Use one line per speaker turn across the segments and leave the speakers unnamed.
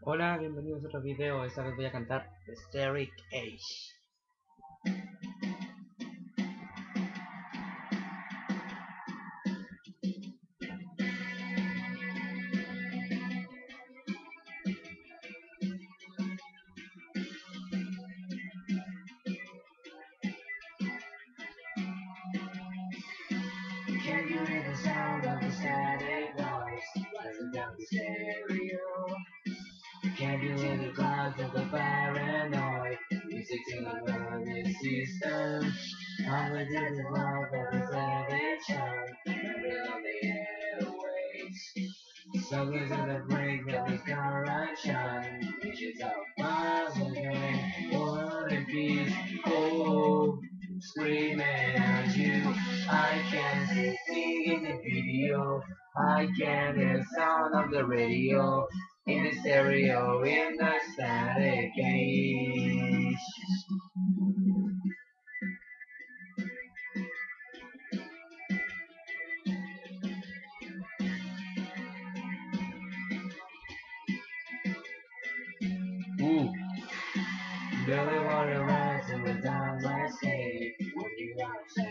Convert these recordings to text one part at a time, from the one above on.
Hola, bienvenidos a otro video. Esta vez voy a cantar Static Age. Can you hear the sound of the static noise rising down the stereo? Can you hear the clouds of the paranoid music in the nervous system? I'm with the love of the static sound moving on the airwaves. Suckers in the brink of the corruption, visions of miles away, war and peace. Oh, screaming at you. I can see in the video. I can hear the sound of the radio in the stereo in the static age. Ooh. Billy water runs in the downward state. When you are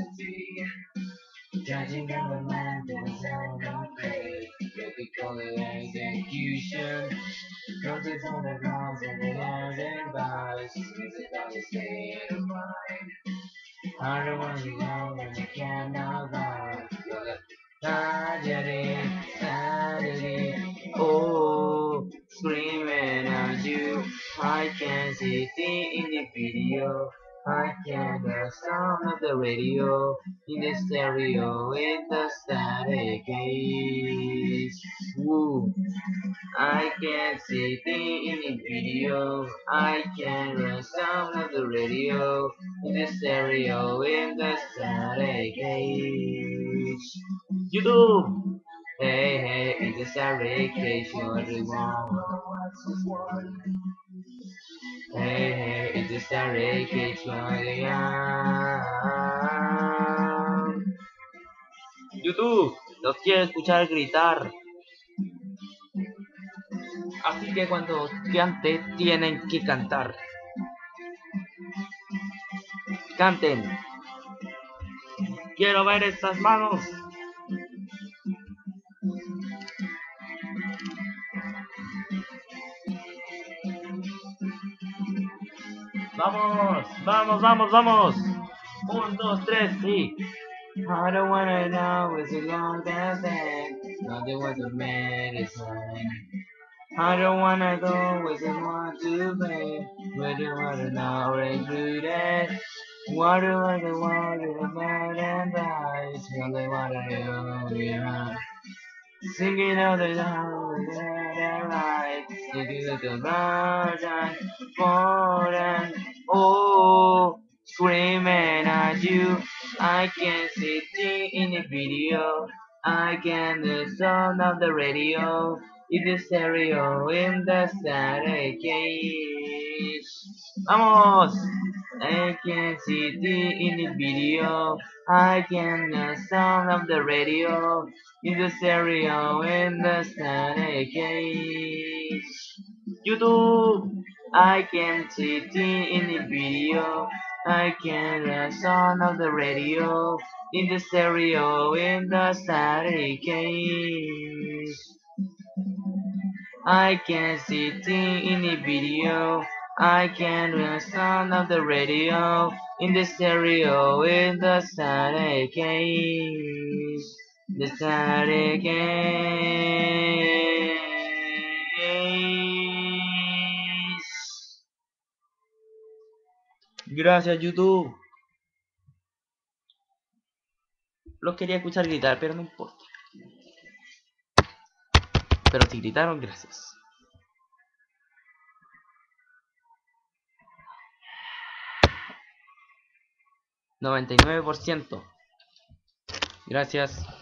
70, judging on the man to the sound of faith. You'll be calling execution. Concerts on the grounds and the yards and bars. Music on the state of mind. I don't want you know when you cannot lie. You're the tragedy, tragedy. Oh, screaming at you. I can see it in the video. I can hear the sound of the radio in the stereo in the static age. Woo. I can see it in the video. I can hear the sound of the radio in the stereo in the static age. YouTube! Hey, hey, in the static age, you're the one. Hey, hey, in the static age, you're the one. YouTube, los quiero escuchar gritar. Así que cuando cante, tienen que cantar. Canten. Quiero ver estas manos. Vamos, vamos, vamos, vamos. 1, 2, 3, sí. I don't wanna know it's a long dance thing. Nothing was a medicine. I don't wanna go with the one to play. But you wanna know included. What do I do? What do I bad and bright? Only wanna know, yeah. Singing all the time, and right. Singing to the virgin, more than oh, screaming at you. I can see it in the video. I can the sound of the radio. In the stereo, in the static cage. Vamos! I can see it in the video. I can the sound of the radio in the stereo in the static age. YouTube, I can see it in the video. I can the sound of the radio in the stereo in the static age. I can see it in the video. I can the sound of the radio in the stereo in the static age. The static age. Gracias, YouTube. Los quería escuchar gritar, pero no importa. Pero si gritaron, gracias. 99%. Gracias.